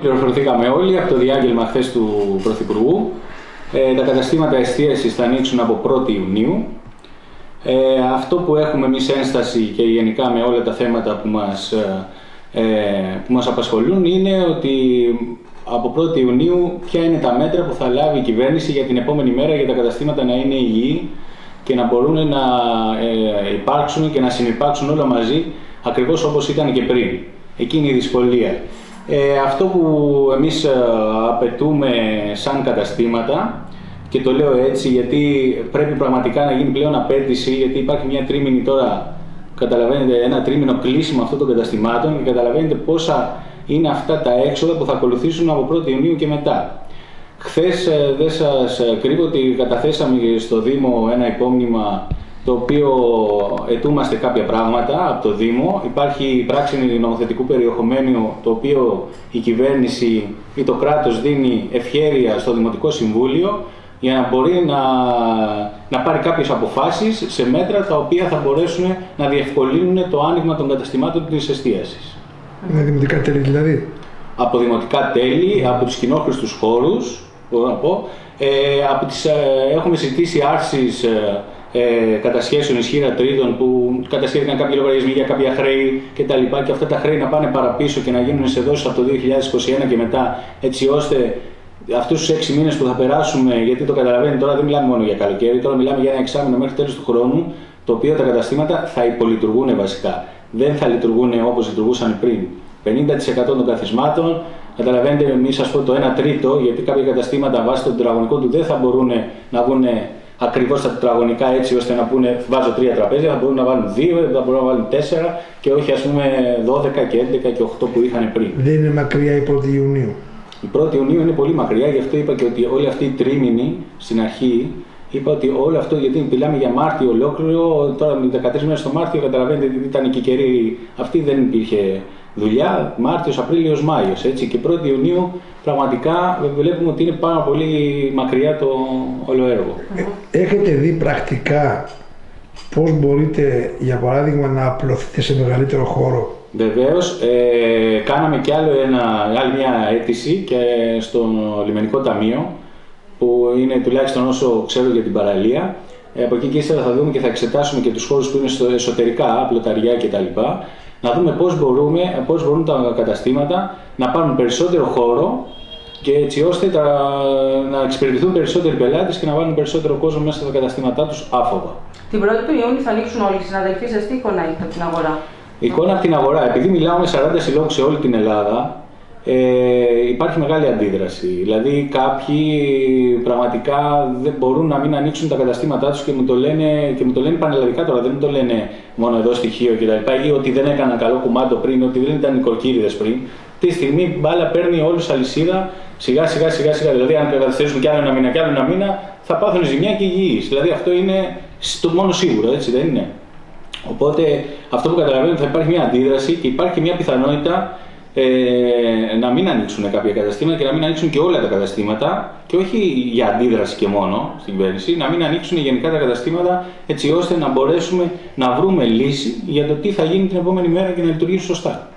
πληροφορηθήκαμε όλοι από το διάγγελμα χθες του Πρωθυπουργού. Τα καταστήματα εστίασης θα ανοίξουν από 1η Ιουνίου. Αυτό που έχουμε εμείς ένσταση και γενικά με όλα τα θέματα που μας απασχολούν είναι ότι από 1η Ιουνίου ποια είναι τα μέτρα που θα λάβει η κυβέρνηση για την επόμενη μέρα για τα καταστήματα να είναι υγιή και να μπορούν να υπάρξουν και να συνυπάρξουν όλα μαζί ακριβώς όπως ήταν και πριν. Εκείνη η δυσκολία. Αυτό που εμείς απαιτούμε σαν καταστήματα, και το λέω έτσι γιατί πρέπει πραγματικά να γίνει πλέον απέτηση, γιατί υπάρχει μια τρίμηνη τώρα, καταλαβαίνετε, ένα τρίμηνο κλείσιμο αυτών των καταστημάτων και καταλαβαίνετε πόσα είναι αυτά τα έξοδα που θα ακολουθήσουν από 1η Ιουνίου και μετά. Χθες δεν σας κρύβω ότι καταθέσαμε στο Δήμο ένα υπόμνημα το οποίο ετούμαστε κάποια πράγματα από το Δήμο. Υπάρχει πράξη νομοθετικού περιεχομένου το οποίο η κυβέρνηση ή το κράτος δίνει ευχέρεια στο Δημοτικό Συμβούλιο για να μπορεί να πάρει κάποιες αποφάσεις σε μέτρα τα οποία θα μπορέσουν να διευκολύνουν το άνοιγμα των καταστημάτων της εστίασης. Με δημοτικά τέλη δηλαδή. Από δημοτικά τέλη, από τους κοινόχρηστους χώρους, μπορώ να πω. Έχουμε συζητήσει άρσεις κατασχέσεων ισχύρα τρίτων που κατασχέθηκαν κάποιοι λογαριασμοί για κάποια χρέη κτλ. Και αυτά τα χρέη να πάνε παραπίσω και να γίνουν σε δόσεις από το 2021 και μετά, έτσι ώστε αυτούς τους 6 μήνες που θα περάσουμε, γιατί το καταλαβαίνετε τώρα δεν μιλάμε μόνο για καλοκαίρι, τώρα μιλάμε για ένα εξάμηνο μέχρι τέλος του χρόνου, το οποίο τα καταστήματα θα υπολειτουργούν βασικά. Δεν θα λειτουργούν όπως λειτουργούσαν πριν. 50% των καθισμάτων, καταλαβαίνετε, μη σας πω το 1 τρίτο, γιατί κάποια καταστήματα βάσει το τετραγωνικό του δεν θα μπορούν να βγουν ακριβώς τα τετραγωνικά έτσι ώστε να πούνε βάζω 3 τραπέζια, θα μπορούν να βάλουν 2, θα μπορούν να βάλουν 4 και όχι ας πούμε 12 και 11 και 8 που είχαν πριν. Δεν είναι μακριά η 1η Ιουνίου. Η 1η Ιουνίου είναι πολύ μακριά, γι' αυτό είπα και ότι όλη αυτή η τρίμηνη στην αρχή, είπα ότι όλο αυτό, γιατί μιλάμε για Μάρτιο ολόκληρο, τώρα με 13 μέρες στο Μάρτιο, καταλαβαίνετε ότι ήταν και καιροί αυτή, δεν υπήρχε δουλειά, Μάρτιος, Απρίλιος, Μάιος, έτσι, και 1η Ιουνίου πραγματικά βλέπουμε ότι είναι πάρα πολύ μακριά το όλο έργο. Έχετε δει πρακτικά πώς μπορείτε, για παράδειγμα, να απλωθείτε σε μεγαλύτερο χώρο? Βεβαίως, κάναμε κι άλλη μια αίτηση και στο Λιμενικό Ταμείο, που είναι τουλάχιστον όσο ξέρω για την παραλία. Από εκεί και ύστερα θα δούμε και θα εξετάσουμε και τους χώρους που είναι στο εσωτερικά, πλωταριά κτλ. Να δούμε πώς μπορούν τα καταστήματα να πάρουν περισσότερο χώρο και έτσι ώστε να εξυπηρετηθούν περισσότεροι πελάτες και να βάλουν περισσότερο κόσμο μέσα στα καταστήματά τους άφοβα. Την 1η του Ιούνιου θα ανοίξουν όλοι οι συναδελφοί σας, τι εικόνα έχετε από την αγορά? Η εικόνα από την αγορά, επειδή μιλάω με 40 συλλόγους σε όλη την Ελλάδα, υπάρχει μεγάλη αντίδραση. Δηλαδή κάποιοι πραγματικά δεν μπορούν να μην ανοίξουν τα καταστήματά τους και μου το λένε πανελλαδικά τώρα, δεν μου το λένε μόνο εδώ στοιχείο κτλ. Ή ότι δεν έκαναν καλό κουμάντο πριν, ότι δεν ήταν νοικοκύριδες πριν. Τη στιγμή μπάλα παίρνει όλους αλυσίδα σιγά σιγά. Δηλαδή αν καθυστερήσουν κι άλλο ένα μήνα θα πάθουν ζημιά και υγιείς. Δηλαδή αυτό είναι το μόνο σίγουρο, έτσι δεν είναι? Οπότε αυτό που καταλαβαίνω θα υπάρχει μια αντίδραση και υπάρχει μια πιθανότητα να μην ανοίξουν κάποια καταστήματα και να μην ανοίξουν και όλα τα καταστήματα, και όχι για αντίδραση και μόνο στην κυβέρνηση, να μην ανοίξουν γενικά τα καταστήματα έτσι ώστε να μπορέσουμε να βρούμε λύση για το τι θα γίνει την επόμενη μέρα και να λειτουργήσει σωστά.